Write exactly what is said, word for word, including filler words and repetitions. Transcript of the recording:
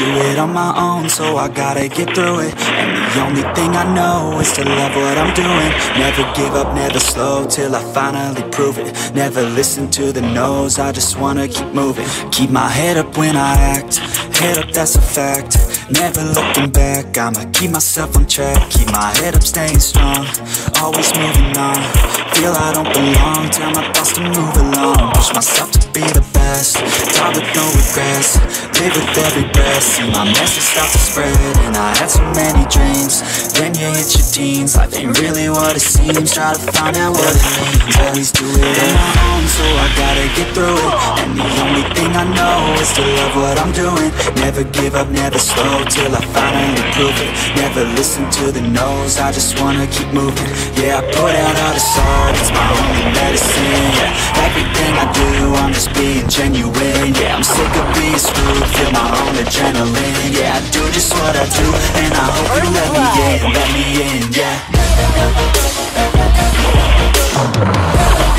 do it on my own, so I gotta get through it. And the only thing I know is to love what I'm doing. Never give up, never slow, till I finally prove it. Never listen to the no's, I just wanna keep moving. Keep my head up when I act, head up, that's a fact. Never looking back, I'ma keep myself on track. Keep my head up, staying strong, always moving on. Feel I don't belong, tell my thoughts to move along. Push myself to be the best, die with no regrets. Live with every breath, see my message start to spread. And I had so many dreams, then you hit your teens. Life ain't really what it seems, try to find out what it means. Always do it on my own, so I gotta get through it. And the only thing I know is to love what I'm doing. Never give up, never slow, till I finally prove it. Never listen to the no's, I just wanna keep moving. Yeah, I put out all this art, it's my only medicine. Yeah, everything I do, I'm just being genuine. Yeah, I'm sick of being screwed, feel my own adrenaline. Yeah, I do just what I do, and I hope you let me in, let me in, yeah.